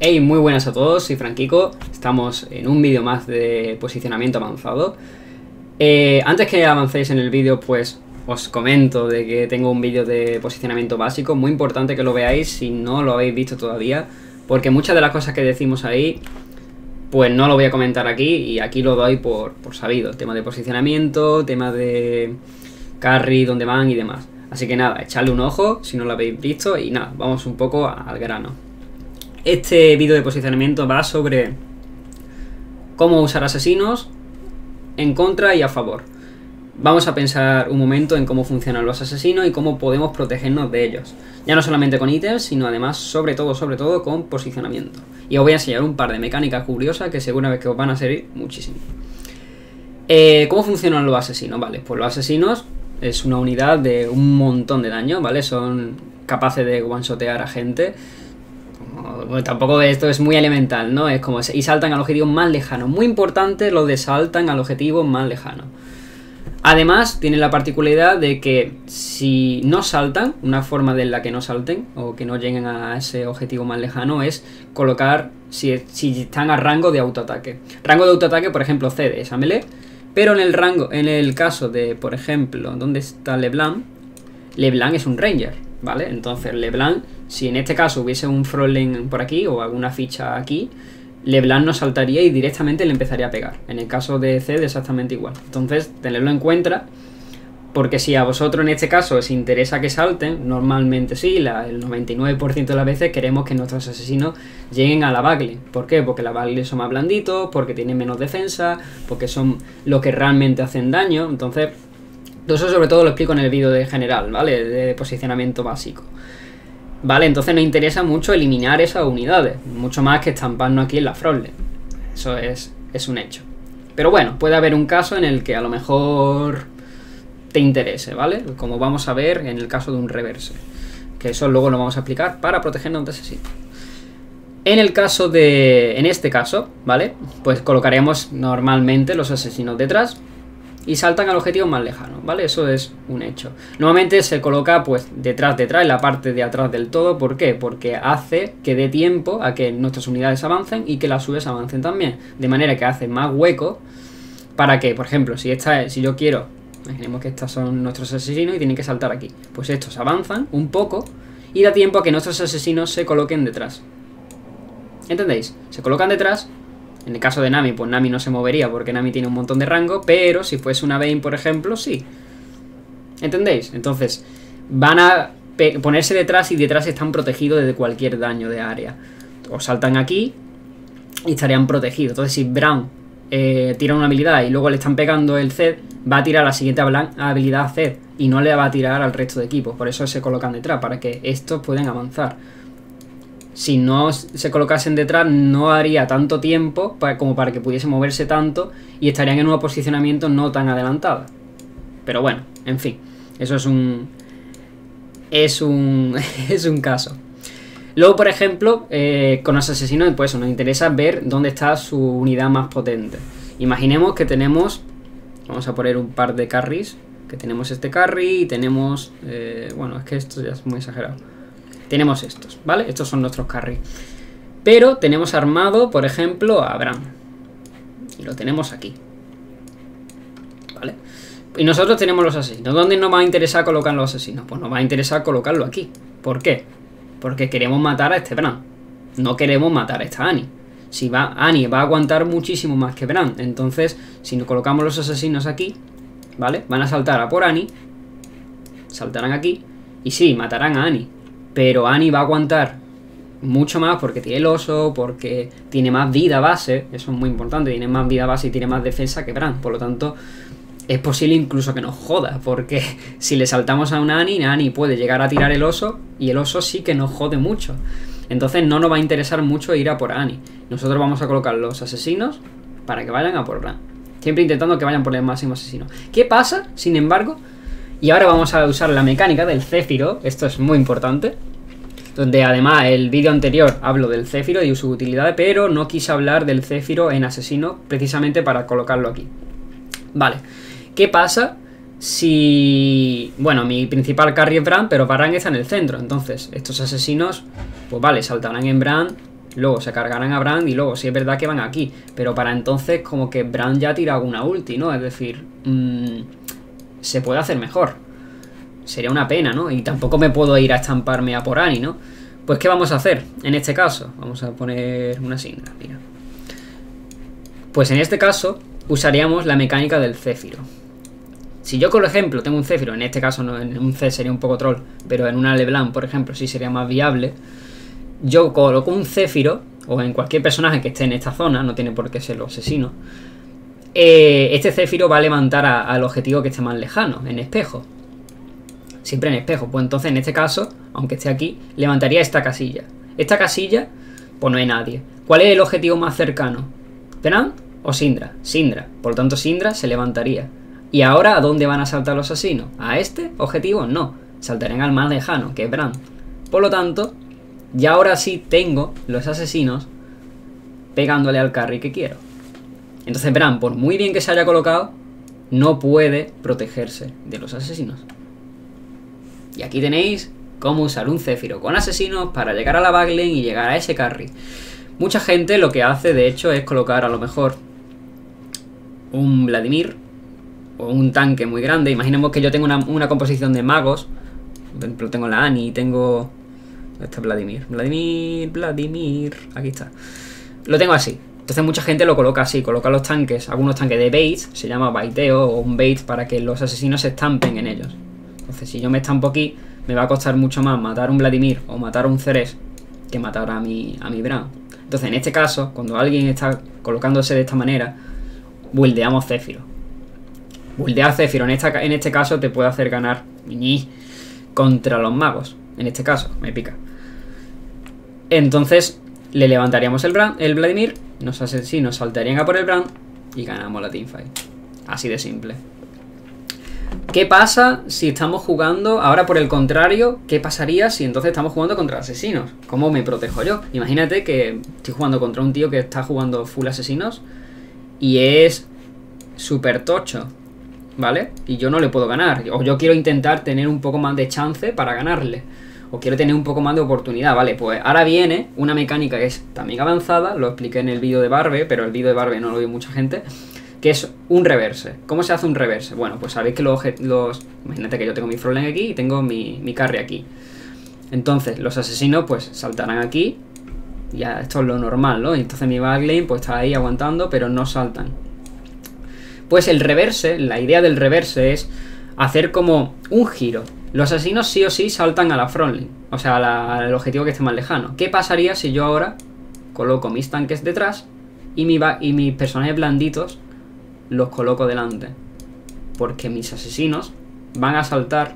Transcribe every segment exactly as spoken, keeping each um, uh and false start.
Hey, muy buenas a todos, soy Franquico, estamos en un vídeo más de posicionamiento avanzado. Eh, antes que avancéis en el vídeo, pues os comento de que tengo un vídeo de posicionamiento básico, muy importante que lo veáis si no lo habéis visto todavía, porque muchas de las cosas que decimos ahí, pues no lo voy a comentar aquí y aquí lo doy por, por sabido. Tema de posicionamiento, tema de carry, dónde van y demás. Así que nada, echadle un ojo si no lo habéis visto y nada, vamos un poco al grano. Este vídeo de posicionamiento va sobre cómo usar asesinos en contra y a favor. Vamos a pensar un momento en cómo funcionan los asesinos y cómo podemos protegernos de ellos. Ya no solamente con ítems, sino además, sobre todo, sobre todo, con posicionamiento. Y os voy a enseñar un par de mecánicas curiosas que seguramente que os van a servir muchísimo. Eh, ¿Cómo funcionan los asesinos? Vale, pues los asesinos es una unidad de un montón de daño, ¿vale? Son capaces de one-shotear a gente. Bueno, tampoco esto es muy elemental, ¿no? Es como, y saltan al objetivo más lejano. Muy importante lo de saltan al objetivo más lejano. Además, tiene la particularidad de que si no saltan, una forma de la que no salten o que no lleguen a ese objetivo más lejano es colocar, si, si están a rango de autoataque. Rango de autoataque, por ejemplo, C D es a melee, pero en el rango, en el caso de, por ejemplo, ¿dónde está LeBlanc? LeBlanc es un ranger, ¿vale? Entonces LeBlanc, si en este caso hubiese un frontline por aquí o alguna ficha aquí, LeBlanc no saltaría y directamente le empezaría a pegar. En el caso de Zed exactamente igual. Entonces, tenerlo en cuenta, porque si a vosotros en este caso os interesa que salten, normalmente sí, la, el noventa y nueve por ciento de las veces queremos que nuestros asesinos lleguen a la backline. ¿Por qué? Porque la backline son más blanditos, porque tienen menos defensa, porque son los que realmente hacen daño. Entonces, todo eso sobre todo lo explico en el vídeo de general, ¿vale? De posicionamiento básico. Vale, entonces nos interesa mucho eliminar esas unidades, mucho más que estamparnos aquí en la frontline. Eso es, es un hecho. Pero bueno, puede haber un caso en el que a lo mejor te interese, ¿vale? Como vamos a ver en el caso de un reverse, que eso luego lo vamos a explicar para protegernos de asesinos. En el caso de... en este caso, ¿vale? Pues colocaremos normalmente los asesinos detrás y saltan al objetivo más lejano, ¿vale? Eso es un hecho. Normalmente se coloca pues detrás, detrás, en la parte de atrás del todo. ¿Por qué? Porque hace que dé tiempo a que nuestras unidades avancen y que las suyas avancen también. De manera que hace más hueco para que, por ejemplo, si esta es, si yo quiero, imaginemos que estos son nuestros asesinos y tienen que saltar aquí. Pues estos avanzan un poco y da tiempo a que nuestros asesinos se coloquen detrás. ¿Entendéis? Se colocan detrás. En el caso de Nami, pues Nami no se movería porque Nami tiene un montón de rango, pero si fuese una Vayne, por ejemplo, sí. ¿Entendéis? Entonces, van a ponerse detrás y detrás están protegidos de cualquier daño de área. O saltan aquí y estarían protegidos. Entonces, si Braum eh, tira una habilidad y luego le están pegando el Zed, va a tirar la siguiente habilidad a Zed y no le va a tirar al resto de equipos. Por eso se colocan detrás, para que estos puedan avanzar. Si no se colocasen detrás, no haría tanto tiempo para, como para que pudiese moverse tanto y estarían en un posicionamiento no tan adelantado. Pero bueno, en fin, eso es un es un es un caso. Luego, por ejemplo, eh, con los asesinos, pues nos interesa ver dónde está su unidad más potente. Imaginemos que tenemos, vamos a poner un par de carries, que tenemos este carry y tenemos, eh, bueno, es que esto ya es muy exagerado. Tenemos estos, ¿vale? Estos son nuestros carry. Pero tenemos armado, por ejemplo, a Braum. Y lo tenemos aquí. ¿Vale? Y nosotros tenemos los asesinos. ¿Dónde nos va a interesar colocar los asesinos? Pues nos va a interesar colocarlo aquí. ¿Por qué? Porque queremos matar a este Braum. No queremos matar a esta Annie. Si va, Annie va a aguantar muchísimo más que Braum. Entonces, si nos colocamos los asesinos aquí, ¿vale? Van a saltar a por Annie. Saltarán aquí. Y sí, matarán a Annie. Pero Annie va a aguantar mucho más porque tiene el oso, porque tiene más vida base. Eso es muy importante, tiene más vida base y tiene más defensa que Braum. Por lo tanto, es posible incluso que nos joda, porque si le saltamos a una Annie, Annie puede llegar a tirar el oso y el oso sí que nos jode mucho. Entonces no nos va a interesar mucho ir a por Annie. Nosotros vamos a colocar los asesinos para que vayan a por Braum. Siempre intentando que vayan por el máximo asesino. ¿Qué pasa, sin embargo? Y ahora vamos a usar la mecánica del Céfiro. Esto es muy importante. Donde además el vídeo anterior hablo del Céfiro y su utilidad, pero no quise hablar del Céfiro en asesino precisamente para colocarlo aquí. Vale. ¿Qué pasa si... Bueno, mi principal carry es Braum, pero Braum está en el centro. Entonces, estos asesinos, pues vale, saltarán en Braum Luego se cargarán a Brand y luego sí es verdad que van aquí. Pero para entonces como que Brand ya tira una ulti, ¿no? Es decir, mmm, se puede hacer mejor. Sería una pena, ¿no? Y tampoco me puedo ir a estamparme a por Annie, ¿no? Pues ¿qué vamos a hacer en este caso? Vamos a poner una Syndra, mira. Pues en este caso usaríamos la mecánica del Céfiro. Si yo, por ejemplo, tengo un Céfiro, en este caso no, en un C sería un poco troll, pero en una LeBlanc, por ejemplo, sí sería más viable. Yo coloco un Céfiro, o en cualquier personaje que esté en esta zona, no tiene por qué ser los asesinos. Eh, este Céfiro va a levantar a, al objetivo que esté más lejano, en espejo. Siempre en espejo. Pues entonces, en este caso, aunque esté aquí, levantaría esta casilla. Esta casilla, pues no hay nadie. ¿Cuál es el objetivo más cercano? ¿Brand o Syndra? Syndra. Por lo tanto, Syndra se levantaría. ¿Y ahora a dónde van a saltar los asesinos? ¿A este objetivo? No. Saltarán al más lejano, que es Brand. Por lo tanto, ya ahora sí tengo los asesinos pegándole al carry que quiero. Entonces Brand, por muy bien que se haya colocado, no puede protegerse de los asesinos. Y aquí tenéis cómo usar un Céfiro con asesinos para llegar a la backlane y llegar a ese carry. Mucha gente lo que hace, de hecho, es colocar a lo mejor un Vladimir o un tanque muy grande. Imaginemos que yo tengo una, una composición de magos. Por ejemplo, tengo la Annie y tengo... ¿Dónde está Vladimir? Vladimir, Vladimir... Aquí está. Lo tengo así. Entonces mucha gente lo coloca así. Coloca los tanques, algunos tanques de bait. Se llama baiteo o un bait para que los asesinos se estampen en ellos. Entonces si yo me estampo aquí, me va a costar mucho más matar un Vladimir o matar un Ceres que matar a mi, a mi Brand. Entonces en este caso, cuando alguien está colocándose de esta manera, buildeamos Céfiro. Buildear Céfiro en, esta, en este caso te puede hacer ganar ñi, contra los magos. En este caso, me pica. Entonces le levantaríamos el, Brand, el Vladimir, nos asesinos saltarían a por el Brand y ganamos la teamfight. Así de simple. ¿Qué pasa si estamos jugando, ahora por el contrario, qué pasaría si entonces estamos jugando contra asesinos? ¿Cómo me protejo yo? Imagínate que estoy jugando contra un tío que está jugando full asesinos y es súper tocho, ¿vale? Y yo no le puedo ganar, o yo quiero intentar tener un poco más de chance para ganarle, o quiero tener un poco más de oportunidad, ¿vale? Pues ahora viene una mecánica que es también avanzada, lo expliqué en el vídeo de Barbe, pero el vídeo de Barbe no lo vio mucha gente, que es un reverse. ¿Cómo se hace un reverse? Bueno, pues sabéis que los... los imagínate que yo tengo mi frontline aquí y tengo mi, mi carry aquí. Entonces, los asesinos pues saltarán aquí. Ya, esto es lo normal, ¿no? Entonces mi backlane pues está ahí aguantando, pero no saltan. Pues el reverse, la idea del reverse es hacer como un giro. Los asesinos sí o sí saltan a la frontline, o sea, a la, al objetivo que esté más lejano. ¿Qué pasaría si yo ahora coloco mis tanques detrás y, mi y mis personajes blanditos los coloco delante? Porque mis asesinos van a saltar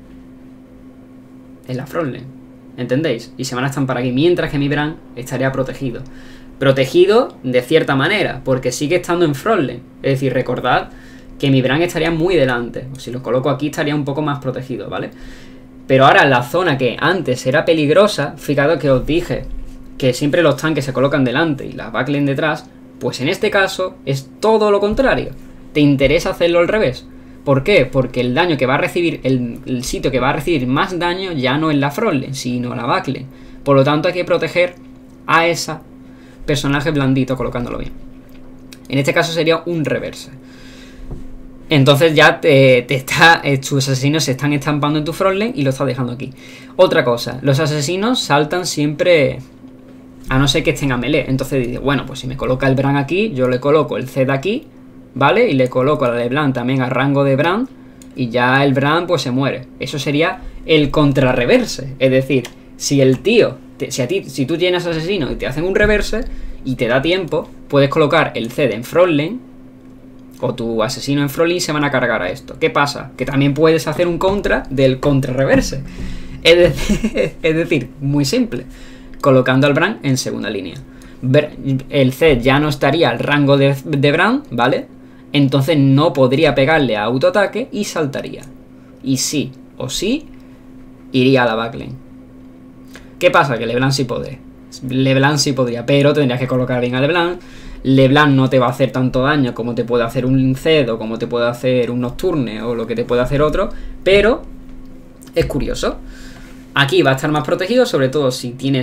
en la frontline, ¿entendéis? Y se van a estampar aquí, mientras que mi Brand estaría protegido. Protegido de cierta manera, porque sigue estando en frontline. Es decir, recordad que mi Brand estaría muy delante. O si lo coloco aquí estaría un poco más protegido, ¿vale? Pero ahora la zona que antes era peligrosa, fijaros que os dije que siempre los tanques se colocan delante y la backlane detrás, pues en este caso es todo lo contrario. Te interesa hacerlo al revés. ¿Por qué? Porque el daño que va a recibir, el, el sitio que va a recibir más daño ya no es la frontline, sino la backlane. Por lo tanto hay que proteger a ese personaje blandito colocándolo bien. En este caso sería un reverse. Entonces ya te, te está, tus asesinos se están estampando en tu frontline y lo estás dejando aquí. Otra cosa, los asesinos saltan siempre, a no ser que estén a melee. Entonces dices, bueno, pues si me coloca el Brand aquí, yo le coloco el Zed aquí, ¿vale? Y le coloco a la de Brand también a rango de Brand, y ya el Brand pues se muere. Eso sería el contrarreverse. Es decir, si el tío, te, si, a ti, si tú tienes asesinos y te hacen un reverse y te da tiempo, puedes colocar el Zed en frontline o tu asesino en frontline, se van a cargar a esto. ¿Qué pasa? Que también puedes hacer un contra del contrarreverse. Es decir, es decir, muy simple, colocando al Brand en segunda línea. El Zed ya no estaría al rango de, de Brand, ¿vale? Entonces no podría pegarle a autoataque y saltaría. Y sí o sí iría a la backlane. ¿Qué pasa? Que LeBlanc sí podría. LeBlanc sí podría, pero tendrías que colocar bien a LeBlanc. LeBlanc no te va a hacer tanto daño como te puede hacer un Zed o como te puede hacer un Nocturne o lo que te puede hacer otro, pero es curioso. Aquí va a estar más protegido, sobre todo si tienes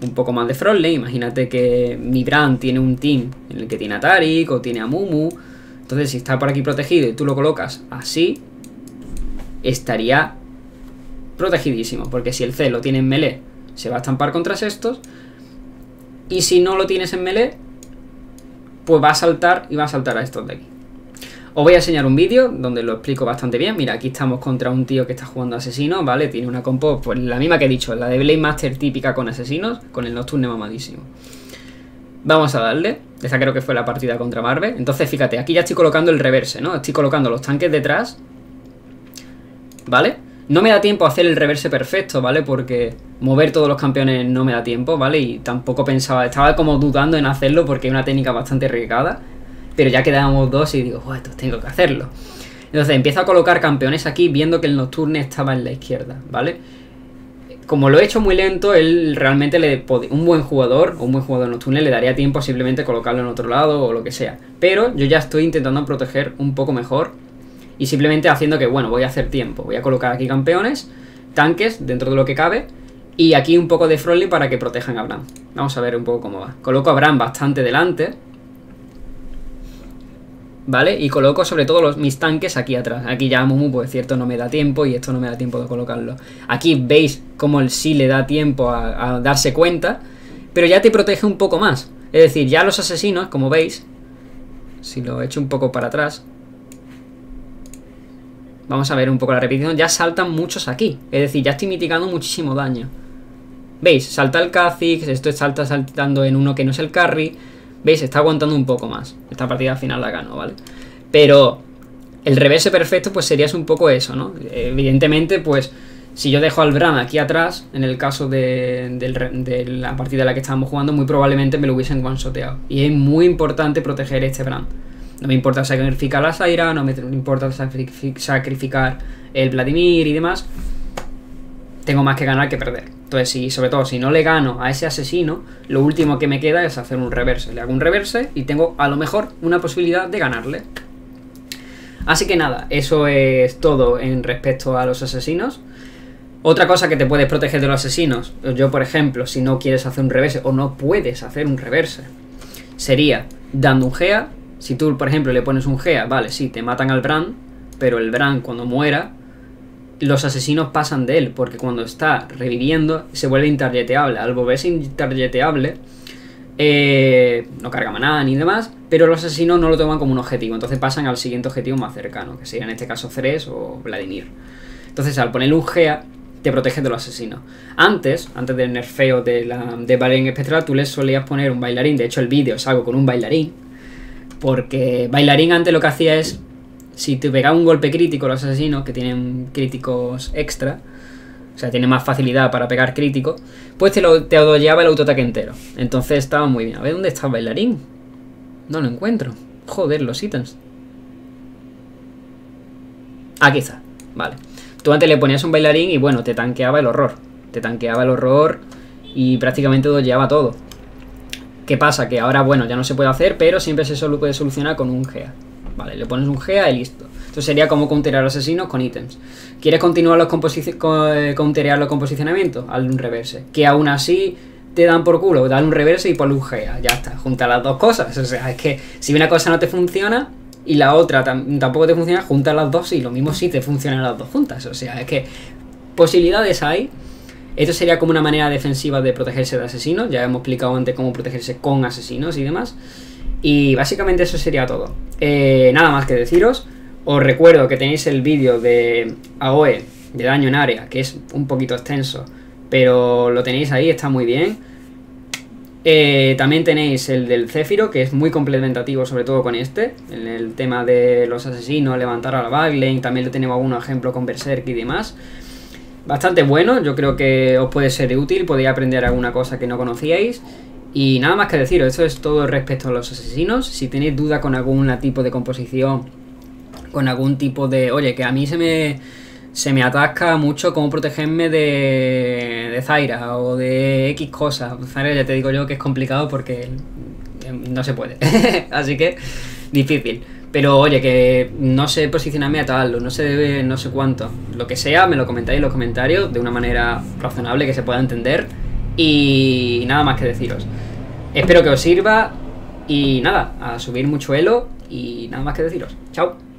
un poco más de frontline. Imagínate que mi brand tiene un team en el que tiene a Taric o tiene a Mumu. Entonces si está por aquí protegido y tú lo colocas así, estaría protegidísimo, porque si el C lo tiene en melee, se va a estampar contra estos, y si no lo tienes en melee, pues va a saltar y va a saltar a estos de aquí. Os voy a enseñar un vídeo donde lo explico bastante bien. Mira, aquí estamos contra un tío que está jugando asesino, ¿vale? Tiene una compo, pues la misma que he dicho, la de Blade Master típica con asesinos, con el Nocturne mamadísimo. Vamos a darle. Esa creo que fue la partida contra Marvel. Entonces, fíjate, aquí ya estoy colocando el reverse, ¿no? Estoy colocando los tanques detrás, ¿vale? No me da tiempo a hacer el reverse perfecto, ¿vale? Porque mover todos los campeones no me da tiempo, ¿vale? Y tampoco pensaba, estaba como dudando en hacerlo porque es una técnica bastante arriesgada. Pero ya quedábamos dos y digo, bueno, esto tengo que hacerlo. Entonces empiezo a colocar campeones aquí viendo que el Nocturne estaba en la izquierda, ¿vale? Como lo he hecho muy lento, él realmente le un buen jugador, o un buen jugador Nocturne le daría tiempo simplemente colocarlo en otro lado o lo que sea. Pero yo ya estoy intentando proteger un poco mejor y simplemente haciendo que, bueno, voy a hacer tiempo. Voy a colocar aquí campeones, tanques dentro de lo que cabe y aquí un poco de frontline para que protejan a Bran. Vamos a ver un poco cómo va. Coloco a Bran bastante delante, ¿vale? Y coloco sobre todo los, mis tanques aquí atrás. Aquí ya Mumu, pues cierto, no me da tiempo y esto no me da tiempo de colocarlo. Aquí veis cómo el sí le da tiempo a, a darse cuenta, pero ya te protege un poco más. Es decir, ya los asesinos, como veis, si lo echo un poco para atrás, vamos a ver un poco la repetición, ya saltan muchos aquí. Es decir, ya estoy mitigando muchísimo daño. ¿Veis? Salta el Kha'Zix, esto salta saltando en uno que no es el carry. ¿Veis? Está aguantando un poco más. Esta partida al final la gano, ¿vale? Pero el reverse perfecto pues sería un poco eso, ¿no? Evidentemente, pues si yo dejo al Bran aquí atrás, en el caso de, de, de la partida en la que estábamos jugando, muy probablemente me lo hubiesen one-shoteado. Y es muy importante proteger este Bran. No me importa sacrificar la Zyra, no me importa sacrificar el Vladimir y demás. Tengo más que ganar que perder. Entonces, si, sobre todo, si no le gano a ese asesino, lo último que me queda es hacer un reverse. Le hago un reverse y tengo a lo mejor una posibilidad de ganarle. Así que nada, eso es todo en respecto a los asesinos. Otra cosa que te puedes proteger de los asesinos, yo por ejemplo, si no quieres hacer un reverse o no puedes hacer un reverse, sería dando un Gea. Si tú, por ejemplo, le pones un Gea, vale, sí, te matan al Bran, pero el Bran cuando muera, los asesinos pasan de él, porque cuando está reviviendo se vuelve intargeteable. Al volverse intargeteable, eh, no carga maná ni demás, pero los asesinos no lo toman como un objetivo, entonces pasan al siguiente objetivo más cercano, que sería en este caso Ceres o Vladimir. Entonces al ponerle un Gea, te proteges de los asesinos. Antes, antes del nerfeo de, la, de Bailarín Espectral, tú les solías poner un bailarín. De hecho el vídeo salgo con un bailarín, porque bailarín antes lo que hacía es, si te pegaba un golpe crítico los asesinos, que tienen críticos extra, o sea, tienen más facilidad para pegar crítico, pues te lo te llevaba el autoataque entero. Entonces estaba muy bien. A ver, ¿dónde está el bailarín? No lo encuentro. Joder, los ítems. Aquí está, vale. Tú antes le ponías un bailarín y bueno, te tanqueaba el horror. Te tanqueaba el horror y prácticamente lo llevaba todo. ¿Qué pasa? Que ahora, bueno, ya no se puede hacer, pero siempre se solo puede solucionar con un Gea. Vale, le pones un Gea y listo. Entonces sería como counterear a los asesinos con ítems. ¿Quieres continuar los con, counterearlo con posicionamiento? Hazle un reverse. Que aún así te dan por culo, dale un reverse y ponle un Gea. Ya está, junta las dos cosas. O sea, es que si una cosa no te funciona y la otra tam tampoco te funciona, junta las dos y lo mismo sí te funcionan las dos juntas. O sea, es que posibilidades hay. Esto sería como una manera defensiva de protegerse de asesinos. Ya hemos explicado antes cómo protegerse con asesinos y demás. Y básicamente eso sería todo. Eh, nada más que deciros. Os recuerdo que tenéis el vídeo de A O E, de daño en área, que es un poquito extenso, pero lo tenéis ahí, está muy bien. Eh, también tenéis el del Céfiro, que es muy complementativo, sobre todo con este, en el tema de los asesinos, levantar a la backlane. También lo tenemos algunos ejemplos con Berserk y demás. Bastante bueno, yo creo que os puede ser útil, podéis aprender alguna cosa que no conocíais. Y nada más que deciros, esto es todo respecto a los asesinos. Si tenéis duda con algún tipo de composición, con algún tipo de... Oye, que a mí se me, se me atasca mucho cómo protegerme de, de Zyra o de X cosas. Zyra ya te digo yo que es complicado porque no se puede. Así que difícil. Pero oye, que no sé posicionarme a tal, no sé debe, no sé cuánto. Lo que sea, me lo comentáis en los comentarios de una manera razonable que se pueda entender. Y nada más que deciros. Espero que os sirva. Y nada, a subir mucho elo. Y nada más que deciros. Chao.